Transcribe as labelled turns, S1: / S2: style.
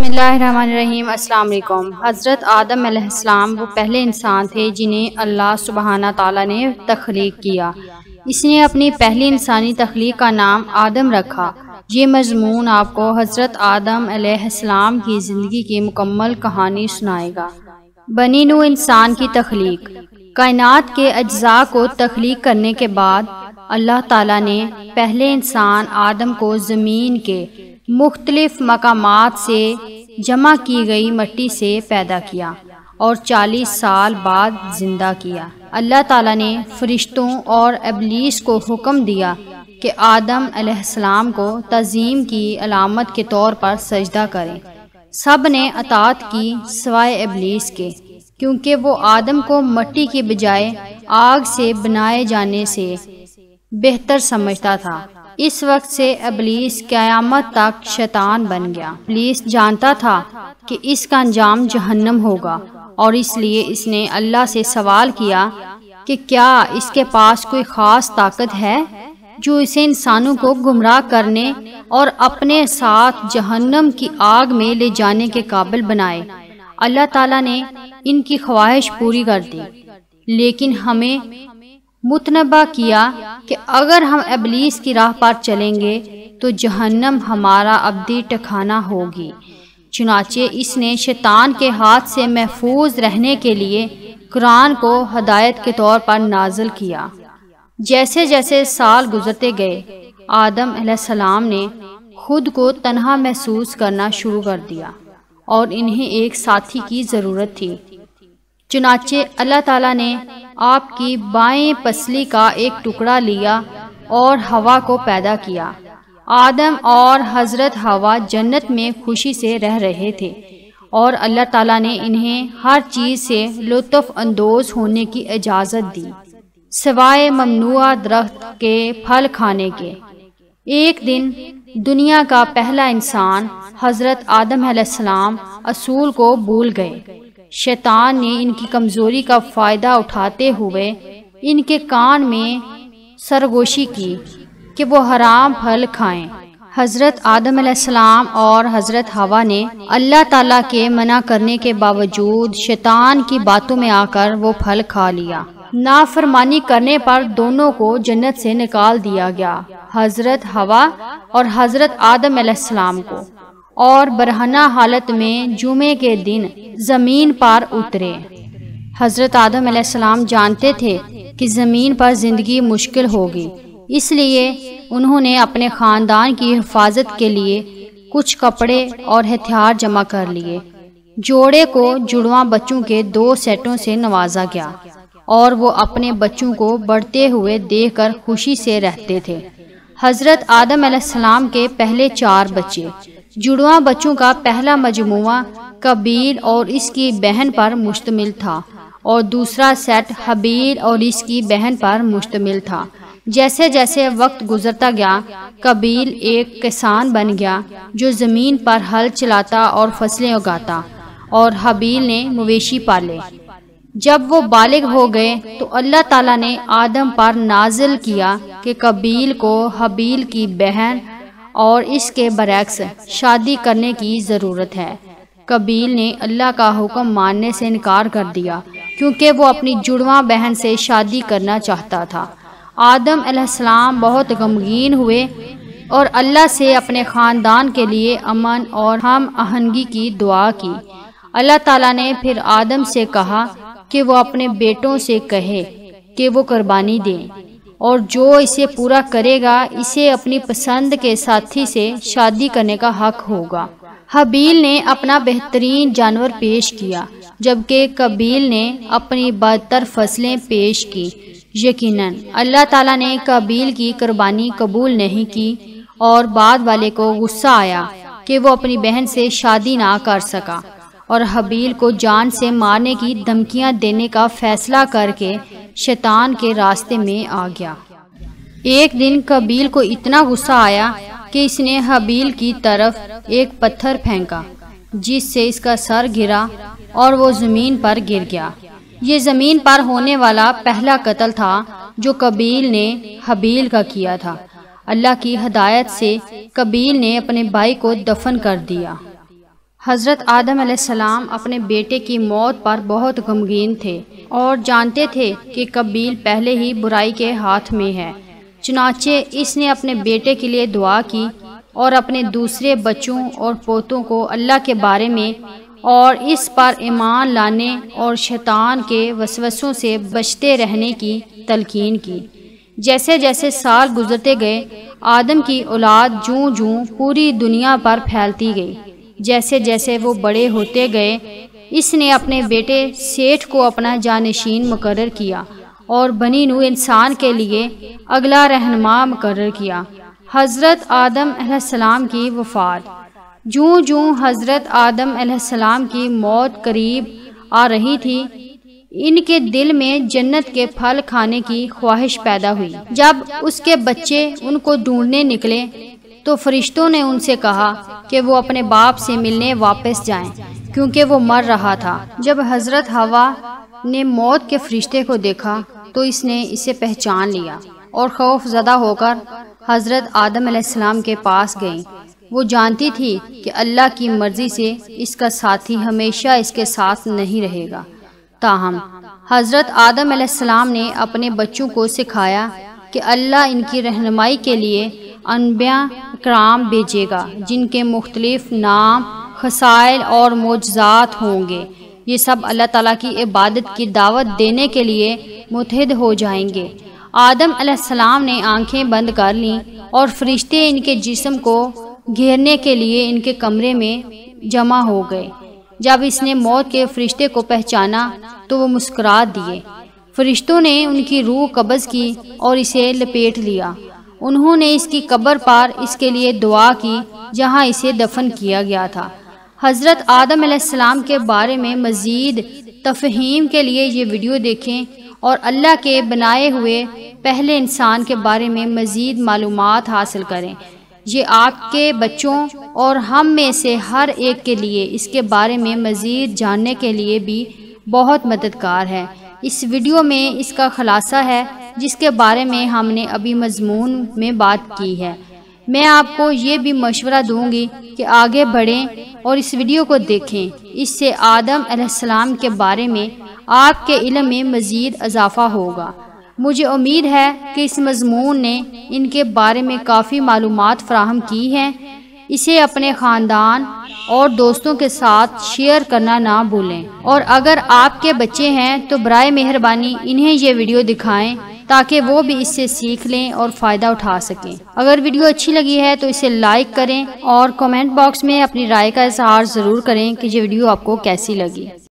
S1: بسم اللہ الرحمن الرحیم۔ السلام علیکم۔ حضرت آدم علیہ السلام وہ پہلے انسان تھے جنہیں اللہ سبحانہ تعالیٰ نے تخلیق کیا۔ اس نے اپنی پہلی انسانی تخلیق کا نام آدم رکھا۔ یہ مضمون آپ کو حضرت آدم علیہ السلام کی زندگی کی مکمل کہانی سنائے گا۔ بنی نوع انسان کی تخلیق۔ کائنات کے اجزاء کو تخلیق کرنے کے بعد اللہ تعالیٰ نے پہلے انسان آدم کو زمین کے مختلف مقامات سے جمع کی گئی مٹی سے پیدا کیا اور 40 سال بعد زندہ کیا۔ اللہ تعالیٰ نے فرشتوں اور ابلیس کو حکم دیا کہ آدم علیہ السلام کو تعظیم کی علامت کے طور پر سجدہ کریں۔ سب نے اطاعت کی سوائے ابلیس کے، کیونکہ وہ آدم کو مٹی کی بجائے آگ سے بنائے جانے سے بہتر سمجھتا تھا۔ اس وقت سے ابلیس قیامت تک شیطان بن گیا۔ ابلیس جانتا تھا کہ اس کا انجام جہنم ہوگا، اور اس لیے اس نے اللہ سے سوال کیا کہ کیا اس کے پاس کوئی خاص طاقت ہے جو اسے انسانوں کو گمراہ کرنے اور اپنے ساتھ جہنم کی آگ میں لے جانے کے قابل بنائے۔ اللہ تعالیٰ نے ان کی خواہش پوری کر دی، لیکن ہمیں متنبہ کیا کہ اگر ہم ابلیس کی راہ پر چلیں گے تو جہنم ہمارا ابدی ٹھکانہ ہوگی۔ چنانچہ اس نے شیطان کے ہاتھ سے محفوظ رہنے کے لیے قرآن کو ہدایت کے طور پر نازل کیا۔ جیسے جیسے سال گزرتے گئے، آدم علیہ السلام نے خود کو تنہا محسوس کرنا شروع کر دیا اور انہیں ایک ساتھی کی ضرورت تھی۔ چنانچہ اللہ تعالیٰ نے آپ کی بائیں پسلی کا ایک ٹکڑا لیا اور ہوا کو پیدا کیا۔ آدم اور حضرت ہوا جنت میں خوشی سے رہ رہے تھے، اور اللہ تعالیٰ نے انہیں ہر چیز سے لطف اندوز ہونے کی اجازت دی، سوائے ممنوع درخت کے پھل کھانے کے۔ ایک دن دنیا کا پہلا انسان حضرت آدم علیہ السلام اصول کو بھول گئے۔ شیطان نے ان کی کمزوری کا فائدہ اٹھاتے ہوئے ان کے کان میں سرگوشی کی کہ وہ حرام پھل کھائیں۔ حضرت آدم علیہ السلام اور حضرت ہوا نے اللہ تعالیٰ کے منع کرنے کے باوجود شیطان کی باتوں میں آ کر وہ پھل کھا لیا۔ نافرمانی کرنے پر دونوں کو جنت سے نکال دیا گیا، حضرت ہوا اور حضرت آدم علیہ السلام کو، اور برہنہ حالت میں جمعے کے دن زمین پر اترے۔ حضرت آدم علیہ السلام جانتے تھے کہ زمین پر زندگی مشکل ہوگی، اس لیے انہوں نے اپنے خاندان کی حفاظت کے لیے کچھ کپڑے اور ہتھیار جمع کر لیے۔ جوڑے کو جڑواں بچوں کے 2 سیٹوں سے نوازا گیا، اور وہ اپنے بچوں کو بڑھتے ہوئے دیکھ کر خوشی سے رہتے تھے۔ حضرت آدم علیہ السلام کے پہلے 4 بچے، جڑواں بچوں کا پہلا مجموعہ قابیل اور اس کی بہن پر مشتمل تھا، اور دوسرا سیٹ حابیل اور اس کی بہن پر مشتمل تھا۔ جیسے جیسے وقت گزرتا گیا، قابیل ایک کسان بن گیا جو زمین پر ہل چلاتا اور فصلیں اگاتا، اور حابیل نے مویشی پالے۔ جب وہ بالغ ہو گئے تو اللہ تعالیٰ نے آدم پر نازل کیا کہ قابیل کو حابیل کی بہن اور اس کے برعکس شادی کرنے کی ضرورت ہے۔ قابیل نے اللہ کا حکم ماننے سے انکار کر دیا، کیونکہ وہ اپنی جڑواں بہن سے شادی کرنا چاہتا تھا۔ آدم علیہ السلام بہت غمگین ہوئے اور اللہ سے اپنے خاندان کے لیے امن اور ہم آہنگی کی دعا کی۔ اللہ تعالیٰ نے پھر آدم سے کہا کہ وہ اپنے بیٹوں سے کہے کہ وہ قربانی دیں، اور جو اسے پورا کرے گا اسے اپنی پسند کے ساتھی سے شادی کرنے کا حق ہوگا۔ حابیل نے اپنا بہترین جانور پیش کیا، جبکہ قابیل نے اپنی بدتر فصلیں پیش کی۔ یقیناً اللہ تعالیٰ نے قابیل کی قربانی قبول نہیں کی، اور بعد والے کو غصہ آیا کہ وہ اپنی بہن سے شادی نہ کر سکا، اور حابیل کو جان سے مارنے کی دھمکیاں دینے کا فیصلہ کر کے شیطان کے راستے میں آ گیا۔ ایک دن قابیل کو اتنا غصہ آیا کہ اس نے حابیل کی طرف ایک پتھر پھینکا، جس سے اس کا سر گرا اور وہ زمین پر گر گیا۔ یہ زمین پر ہونے والا پہلا قتل تھا جو قابیل نے حابیل کا کیا تھا۔ اللہ کی ہدایت سے قابیل نے اپنے بھائی کو دفن کر دیا۔ حضرت آدم علیہ السلام اپنے بیٹے کی موت پر بہت غمگین تھے اور جانتے تھے کہ قابیل پہلے ہی برائی کے ہاتھ میں ہے، چنانچہ اس نے اپنے بیٹے کے لیے دعا کی اور اپنے دوسرے بچوں اور پوتوں کو اللہ کے بارے میں اور اس پر ایمان لانے اور شیطان کے وسوسوں سے بچتے رہنے کی تلقین کی۔ جیسے جیسے سال گزرتے گئے، آدم کی اولاد جوں جوں پوری دنیا پر پھیلتی گئی۔ جیسے جیسے وہ بڑے ہوتے گئے، اس نے اپنے بیٹے سیٹھ کو اپنا جانشین مقرر کیا اور بنی نوع انسان کے لیے اگلا رہنما مقرر کیا۔ حضرت آدم علیہ السلام کی وفات۔ جوں جوں حضرت آدم علیہ السلام کی موت قریب آ رہی تھی، ان کے دل میں جنت کے پھل کھانے کی خواہش پیدا ہوئی۔ جب اس کے بچے ان کو ڈھونڈنے نکلے تو فرشتوں نے ان سے کہا کہ وہ اپنے باپ سے ملنے واپس جائیں کیونکہ وہ مر رہا تھا۔ جب حضرت حوا نے موت کے فرشتے کو دیکھا تو اس نے اسے پہچان لیا اور خوف زدہ ہو کر حضرت آدم علیہ السلام کے پاس گئی۔ وہ جانتی تھی کہ اللہ کی مرضی سے اس کا ساتھی ہمیشہ اس کے ساتھ نہیں رہے گا۔ تاہم حضرت آدم علیہ السلام نے اپنے بچوں کو سکھایا کہ اللہ ان کی رہنمائی کے لیے انبیاء کرام بھیجے گا جن کے مختلف نام، خصائل اور معجزات ہوں گے۔ یہ سب اللہ تعالیٰ کی عبادت کی دعوت دینے کے لیے متحد ہو جائیں گے۔ آدم علیہ السلام نے آنکھیں بند کر لیں اور فرشتے ان کے جسم کو گھیرنے کے لیے ان کے کمرے میں جمع ہو گئے۔ جب اس نے موت کے فرشتے کو پہچانا تو وہ مسکرا دیے۔ فرشتوں نے ان کی روح قبض کی اور اسے لپیٹ لیا۔ انہوں نے اس کی قبر پر اس کے لیے دعا کی جہاں اسے دفن کیا گیا تھا۔ حضرت آدم علیہ السلام کے بارے میں مزید تفہیم کے لیے یہ ویڈیو دیکھیں اور اللہ کے بنائے ہوئے پہلے انسان کے بارے میں مزید معلومات حاصل کریں۔ یہ آپ کے بچوں اور ہم میں سے ہر ایک کے لیے اس کے بارے میں مزید جاننے کے لیے بھی بہت مددگار ہے۔ اس ویڈیو میں اس کا خلاصہ ہے جس کے بارے میں ہم نے ابھی مضمون میں بات کی ہے۔ میں آپ کو یہ بھی مشورہ دوں گی کہ آگے بڑھیں اور اس ویڈیو کو دیکھیں۔ اس سے آدم علیہ السلام کے بارے میں آپ کے علم میں مزید اضافہ ہوگا۔ مجھے امید ہے کہ اس مضمون نے ان کے بارے میں کافی معلومات فراہم کی ہیں۔ اسے اپنے خاندان اور دوستوں کے ساتھ شیئر کرنا نہ بھولیں، اور اگر آپ کے بچے ہیں تو برائے مہربانی انہیں یہ ویڈیو دکھائیں تاکہ وہ بھی اس سے سیکھ لیں اور فائدہ اٹھا سکیں۔ اگر ویڈیو اچھی لگی ہے تو اسے لائک کریں اور کمنٹ باکس میں اپنی رائے کا اظہار ضرور کریں کہ یہ ویڈیو آپ کو کیسی لگی۔